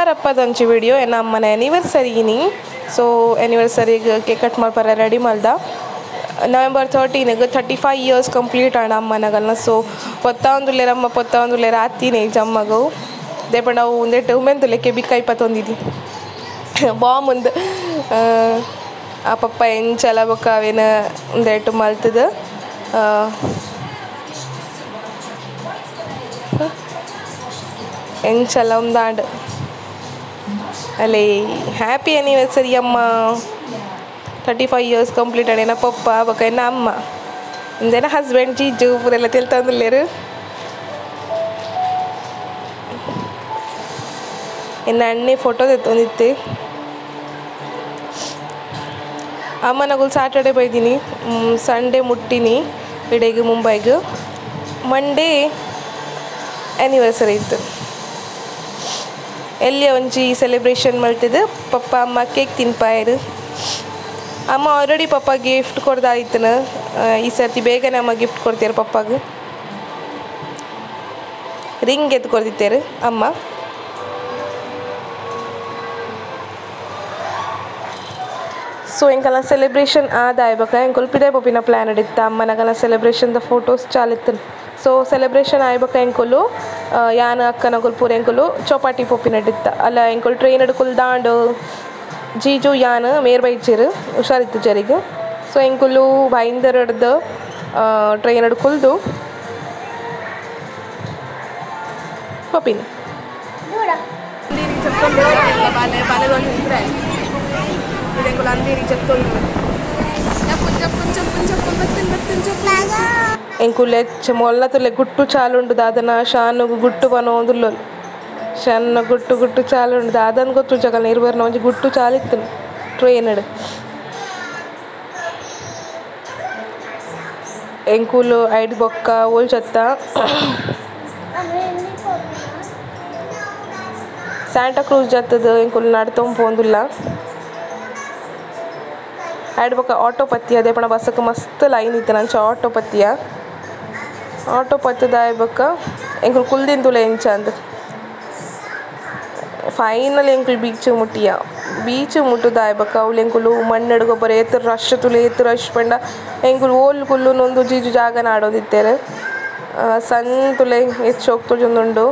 ಅಪ್ಪದೊಂಚಿ video ಎನ್ನ ಅಮ್ಮನ ಆ್ಯನಿವರ್ಸರಿನಿ. ಸೊ ಆ್ಯನಿವರ್ಸರಿಗೆ ಕೇಕ್ ಕಟ್ ಮಾಡ್ಪಾರ ರೆಡಿ ಮಾಡ್ದ. November 13 35 years ಕಂಪ್ಲೀಟ್ ಆಣ ಅಮ್ಮನಗಲ್ನ. ಸೊ ಪೊತ್ತಾಂದುಲ್ಲೇರಮ್ಮ ಪೊತ್ತಾಂದುಲ್ಲೇರ ಆತೀನಿ ಜಮ್ಮಗು ದೇಪಂಡ ಅವು ಒಂದೆಟ್ಟು ಮೆಂತುಲೆಕ್ಕೆ ಬಿಕ್ಕ ಇಪ್ಪತ್ತೊಂದಿದ್ದಿ ಬಾಂಬ್ ಒಂದು ಆ ಪಪ್ಪ ಎಂಚಲ ಬೊಕ್ಕ ಅವೇನು ಒಂದೆಟ್ಟು ಮಲ್ತದ ಎಂಚಲ ಒಂದಾಂಡ್ ಅಲ್ಲೇ ಹ್ಯಾಪಿ ಆ್ಯನಿವರ್ಸರಿ ಅಮ್ಮ. 35 years ಕಂಪ್ಲೀಟ್ ಆಡೇನ ಪಪ್ಪ ಬೊಕ ಎನ್ನ ಅಮ್ಮ ಇಂದೇನ ಹಸ್ಬೆಂಡ್ ಜೀಜು ಪೂರೆಲ್ಲ ತಿಳ್ತಂದುಲ್ಲೇರು. ಎನ್ನ ಅಣ್ಣೆ ಫೋಟೋ ತೆತ್ತೊಂದಿತ್ತೆ. ಅಮ್ಮನಗುಲ್ ಸ್ಯಾಟರ್ಡೆ ಬೈದಿನಿ, ಸಂಡೇ ಮುಟ್ಟಿನಿ ಇಡೆಗೆ ಮುಂಬೈಗೆ. ಮಂಡೇ ಆ್ಯನಿವರ್ಸರಿ ಇತ್ತು. ಎಲ್ಲಿ ಒಂಜಿ ಸೆಲೆಬ್ರೇಷನ್ ಮಾಡ್ತಿದ್ದು ಪಪ್ಪ ಅಮ್ಮ ಕೇಕ್ ತಿನ್ಪಾಯರು. ಅಮ್ಮ ಆಲ್ರೆಡಿ ಪಪ್ಪ ಗಿಫ್ಟ್ ಕೊಡ್ದಾಯ್ತನ. ಈ ಸರ್ತಿ ಬೇಗನೆ ಅಮ್ಮ ಗಿಫ್ಟ್ ಕೊಡ್ತೀರ ಪಪ್ಪಗೆ. ರಿಂಗ್ ಎದ್ದು ಕೊಡ್ದಿತ್ತೇರು ಅಮ್ಮ. ಸೊ ಎಂಕಲ್ಲ ಸೆಲೆಬ್ರೇಷನ್ ಆದಾಯ್ಬೇಕ ಎಂಕುಲ್ ಪಿದೆ ಪಪ್ಪಿನ ಪ್ಲ್ಯಾನ್ ಹಿಡಿತ್ತ ಅಮ್ಮನಗಲ್ಲ ಸೆಲೆಬ್ರೇಷನ್ದ ಫೋಟೋಸ್ ಚಾಲಿತ್ತು. ಸೊ ಸೆಲೆಬ್ರೇಷನ್ ಆಯ್ಬೇಕ ಎಂಕುಲು ಯಾನ ಅಕ್ಕನಗುಲ್ ಪೂರ ಎಂಕುಲು ಚೌಪಾಟಿ ಪೊಪ್ಪಿನ ಹಿಡಿತ್ತ ಅಲ್ಲ ಎಂಕುಲ್ ಟ್ರೈನ್ ಹಿಡ್ಕುಲ್ ದಾಂಡು ಜೀಜು ಯಾನ್ ಮೇರ್ ಬೈಚೇರು ಹುಷಾರಿತ್ತು ಜರಿಗೆ. ಸೊ ಎಂಕುಲು ಬೈಂದರ್ ಹಿಡ್ದು ಟ್ರೈನ್ ಹಿಡ್ಕುಲ್ದು ಪಪ್ಪಿನ ಎಂಕುಲೆ ಮೊಲ್ಲತುಲೆ ಗುಟ್ಟು ಚಾಲುಂಡು ದಾದನ ಶಾನುಗು ಗುಟ್ಟು ಬನೋಂದುಲ್ಲು ಶನ್ನ ಗುಟ್ಟು ಗುಟ್ಟು ಚಾಲುಂಡು ದಾದನ್ ಗೊತ್ತು ಜಗಲ್ ನಿರ್ವರ್ನ ಒಂಜಿ ಗುಟ್ಟು ಚಾಲಿತ್ತು ಟ್ರೈನ್ ಹಿಡ್. ಎಂಕುಲು ಐಡ್ ಬೊಕ್ಕ ಓಲ್ ಚತ್ತ ಸ್ಯಾಂಟಾ ಕ್ರೂಸ್ ಜತ್ತದ ಎಂಕುಲು ನಡ್ತೊಂದು ಪೋಂದುಲ್ಲ. ಐಡ್ ಬೊಕ್ಕ ಆಟೋ ಪತ್ತಿ ಅದೇ ಪಣ ಬಸ್ಸಕ್ಕೆ ಮಸ್ತ್ ಲೈನ್ ಇತ್ತು ನಂಚ ಆಟೋ ಪತ್ತಿಯ. ಆಟೋ ಪತ್ತದ ಆಯ್ಬೊಕ್ಕ ಎಂಕುಲು ಕುಲ್ದಿಂದುಲ ಎಂಚ ಅಂದ್ ಫೈನಲ್ ಎಂಕುಲು ಬೀಚ್ ಮುಟ್ಟಿಯ. ಬೀಚ್ ಮುಟ್ಟುದಾಯ್ಬಕ್ಕ ಅವ್ಲು ಎಂಕುಲು ಮಣ್ಣೆಡು ಗೊಬ್ಬರ ಏತು ರಶ್ ತುಲೆ ಏತು ರಶ್ ಪಂಡ ಎಂಕುಲು ಓಲ್ ಕುಲ್ಲು ನೊಂದು ಜೀಜು ಜಾಗ ನಾಡೋದಿತ್ತೇರು. ಸಣ್ಣ ತುಲೆ ಹೆಚ್ಚು ಹೋಗ್ತುಂದುಂಡು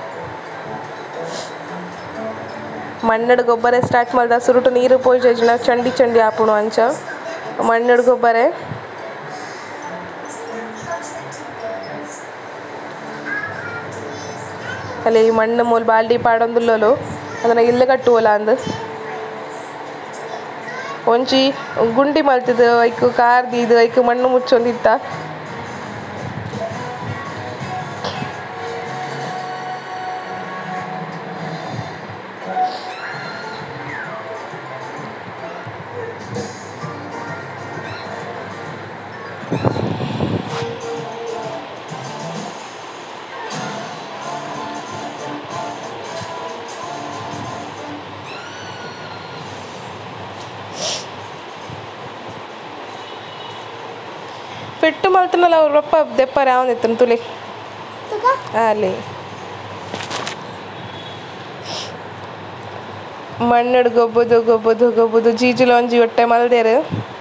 ಮಣ್ಣೆಡು ಗೊಬ್ಬರ ಸ್ಟಾರ್ಟ್ ಮಾಡ್ದ ಸುರುಟು ನೀರು ಪೋಯ್ ಜಜ್ನ ಚಂಡಿ ಚಂಡಿ ಆಪುಣು ಅಂಚ ಮಣ್ಣೆಡು ಗೊಬ್ಬರ. ಅಲ್ಲಿ ಈ ಮಣ್ಣು ಮೂಲ ಬಾಲ್ಡಿ ಪಾಡೊಂದುಲ್ಲಲು ಅದನ್ನ ಇಲ್ಲು ಕಟ್ಟುವಲ್ಲ ಅಂದು ಒಂಜಿ ಗುಂಡಿ ಮಲ್ತಿದ್ದು ಐಕು ಕಾರ್ದಿದ್ದು ಐಕು ಮಣ್ಣು ಮುಚ್ಚೊಂದಿತ್ತ. ಪೆಟ್ಟು ಮಲ್ತನಲ್ಲ ಅವ್ರ ಪಪ್ಪ ದೆಪ್ಪರ ಯಾವನಿತ್ತು ತುಳಿ ಅಲ್ಲಿ ಮಣ್ಣೆಡು ಗೊಬ್ಬುದು ಗೊಬ್ಬುದು ಗೊಬ್ಬುದು ಜೀಜುಲ ಒಂಜಿ ಹೊಟ್ಟೆ ಮಲ್ದೇರು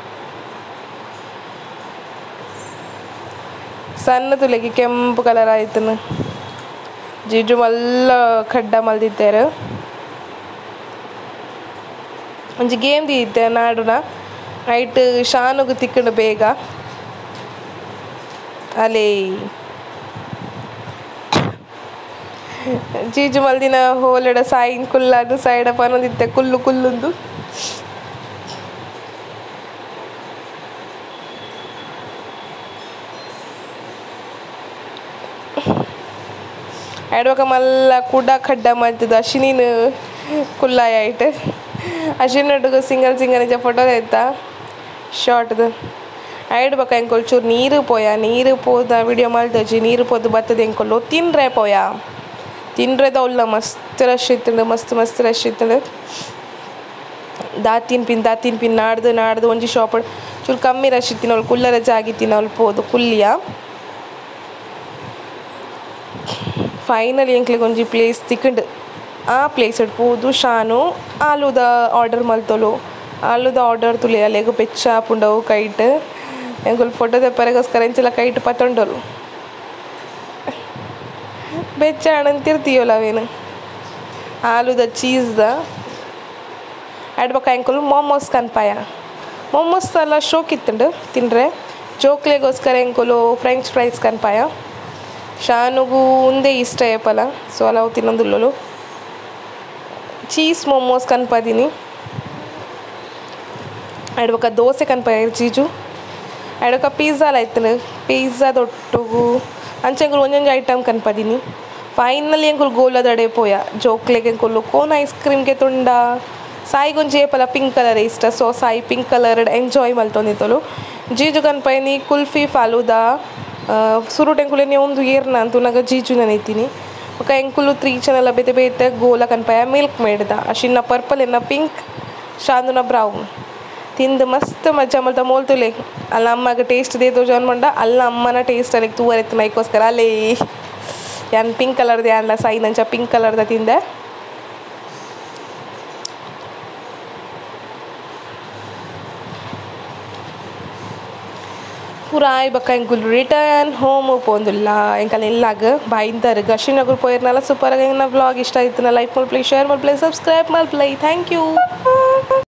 ಸಣ್ಣ ತುಲೆಗೆ ಕೆಂಪು ಕಲರ್ ಆಯ್ತನು. ಜೀಜು ಮಲ್ಲ ಖಡ್ಡ ಮಲ್ದಿದ್ದೇರು. ಒಂಜಿ ಗೇಮ್ ದಿದ್ದೆ ನಾಡುನ ಐಟ್ ಶಾನುಗು ತಿಕ್ಕಂಡು ಬೇಗ ಅಲೇ ಜೀಜು ಮಲ್ದಿನ ಹೋಲೆಡ ಸಾಯಿನ್ ಕುಲ್ಲಾದು ಸೈಡ ಪನೊಂದಿತ್ತೆ ಕುಲ್ಲು ಕುಲ್ಲುಂದು ಐಡ್ವಕ ಮಲ್ಲ ಕುಡ ಖಡ್ಡ ಮಾಡ್ತಿದ್ದು ಅಶ್ವಿನಿನ ಕುಲ್ಲಾಯ ಐಟ್ ಅಶ್ವಿನ ಸಿಂಗಲ್ ಸಿಂಗಲ್ ನಿಜ ಫೋಟೋ ಆಯ್ತಾ ಶಾರ್ಟ್ದು ಐಡ್ ಬಕ್ಕ ಎಂಕೊಲ್ ಚೂರು ನೀರು ಪೋಯ ನೀರು ಪೋದ ವಿಡಿಯೋ ಮಾಡ್ದಜಿ ನೀರು ಪೋದು ಬರ್ತದೆ ಎಂಕೊಲ್ಲು ತಿನ್ರೆ ಪೋಯ ತಿನ್ರೆದ ಉಲ್ಲ ಮಸ್ತ್ ರಶ್ ಇತ್ತಂಡು ಮಸ್ತ್ ಮಸ್ತ್ ರಶ್ ಇತ್ತಂಡು ದಾತಿನ್ ಪಿನ್ ನಾಡ್ದು ಒಂಜಿ ಶಾಪ್ ಚೂರು ಕಮ್ಮಿ ರಶ್ ಇತ್ತಿನ ಅವ್ಳು ಕುಲ್ಲರ ಜಾಗಿತ್ತಿನ ಅವ್ಳು ಪೋದು ಕುಲ್ಲಿಯ ಫೈನಲಿ ಎಂಕ್ಲಿಗೆ ಒಂಜಿ ಪ್ಲೇಸ್ ತಿಕ್ಕಂಡು ಆ ಪ್ಲೇಸ್ ಇಡ್ಬೋದು ಶಾನು ಆಲೂದ ಆರ್ಡರ್ ಮಲ್ತೊಲು ಆಲೂದ ಆರ್ಡರ್ ತುಲಿ ಅಲ್ಲಿಗೆ ಬೆಚ್ಚ ಪುಂಡವು ಕೈಟ್ ಎಂಕುಲು ಫೋಟೋ ತೆಪ್ಪರೆಗೋಸ್ಕರ ಎಂಚೆಲ್ಲ ಕೈಟ್ ಪತ್ತೊಂಡೋರು ಬೆಚ್ಚ ಅಣಂತಿರ್ತೀಯೋಲ್ಲ ಅವೇನು ಆಲೂದ ಚೀಸ್ದ ಅಡ್ಬಕ್ಕ ಎಂಕುಲು ಮೋಮೋಸ್ ಕನ್ಪಾಯ ಮೋಮೋಸ್ ಎಲ್ಲ ಶೋಕ್ ಇತ್ತುಂಡು ತಿಂದರೆ ಜೋಕ್ಲೆಗೋಸ್ಕರ ಎಂಕುಲು ಫ್ರೆಂಚ್ ಫ್ರೈಸ್ ಕನ್ಪಾಯ ಶಾನುಗೂ ಒಂದೇ ಇಷ್ಟ ಏಪಲ ಸೊ ಅಲ್ಲ ತಿನ್ನೊಂದುಲ್ಲಲು ಚೀಸ್ ಮೋಮೋಸ್ ಕನ್ಪದೀನಿ ಅಡ್ಬಕ್ಕ ದೋಸೆ ಕನ್ಪಾಯ ಚೀಜು ಅಡ್ಬಕ್ಕ ಪಿಜ್ಜಾಲ ಆಯ್ತು ಪಿಜ್ಜಾದೊಟ್ಟುಗು ಅಂಚೆಂಕುಲು ಒಂದೊಂದು ಐಟಮ್ ಕನ್ಪದೀನಿ ಫೈನಲಿ ಎಂಕುಲು ಗೋಲದಡೆ ಪೋಯ ಜೋಕ್ಲೆಗೆ ಎಂಕುಲು ಕೋನ್ ಐಸ್ ಕ್ರೀಮ್ಗೆ ತುಂಡ ಸಾಯಿಗೊಂಜಿ ಏಪಲ ಪಿಂಕ್ ಕಲರ್ ಇಷ್ಟ ಸೊ ಸಾಯಿ ಪಿಂಕ್ ಕಲರ್ ಎಂಜಾಯ್ ಮಲ್ತೊಂದಿತ್ತಲು ಜೀಜು ಕನ್ಪೈನಿ ಕುಲ್ಫಿ ಫಾಲೂದ ಸುರುಟ್ ಎಂಕುಲೆನೆ ಒಂದು ಏರ್ನ ಅಂತೂ ನಾಗ ಜೀಜು ನೆನೈತೀನಿ ఒక ಎಂಕುಲು 3 ಚನೆಲ್ಲ ಬೇತೆ ಬೇತೆ ಗೋಲ ಕನ್ಪಾಯ ಮಿಲ್ಕ್ ಮೇಡ್ದ ಅಶಿನ್ನ ಪರ್ಪಲ್ ಎನ್ನ ಪಿಂಕ್ ಶಾಂದುನ ಬ್ರೌನ್ ತಿಂದು ಮಸ್ತ್ ಮಜಾ ಮಲ್ತ ಮೋಲ್ತುಲೆ ಅಲ್ಲ ಅಮ್ಮಗೆ ಟೇಸ್ಟ್ ದೇತೋ ಜಾನ್ ಮಂಡ ಅಲ್ಲ ಅಮ್ಮನ ಟೇಸ್ಟ್ ಅಲ್ಲಿಗೆ ತೂವರೆತ್ತು ನೈಕೋಸ್ಕರ ಅಲ್ಲೇ ಯಾನ್ ಪಿಂಕ್ ಕಲರ್ದು ಯಾನ್ಲ ಸೈ ನಂಚ ಪಿಂಕ್ ಕಲರ್ದ ತಿಂದೆ ಪುರಾಯ್ ಬಕ್ಕ ಎಂಕುಲು ರಿಟರ್ನ್ ಹೋಮ್ ಪೋಂದುಲ್ಲ ಎಂಕಲ್ ಎಲ್ಲಾಗ ಬಾಯಿಂದರ್ಗ ಶ್ರೀನಗರ್ ಪೋಯಿರ್ನಲ್ಲ ಸೂಪರಾಗಿ ನನ್ನ ವ್ಲಾಗ್ ಇಷ್ಟ ಆಯ್ತು ಲೈಕ್ ಮಲ್ಪ್ಲೈ ಶೇರ್ ಮಲ್ಪ್ಲೈ ಸಬ್ಸ್ಕ್ರೈಬ್ ಮಲ್ಪ್ಲೈ ಥ್ಯಾಂಕ್ ಯು.